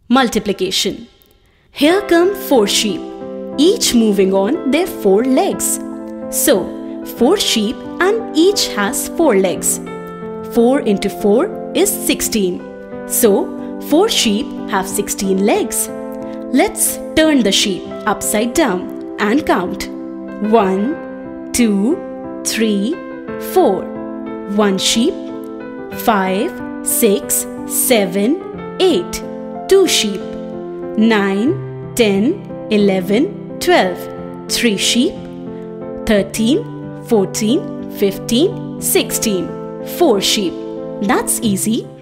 Multiplication. Here come 4 sheep, each moving on their 4 legs. So, 4 sheep and each has 4 legs. 4 into 4 is 16. So, 4 sheep have 16 legs. Let's turn the sheep upside down and count. 1, 2, 3, 4. 1 sheep. 5, 6, 7, 8. 2 sheep. 9, 10, 11, 12. 3 sheep. 13, 14, 15, 16. 4 sheep. That's easy.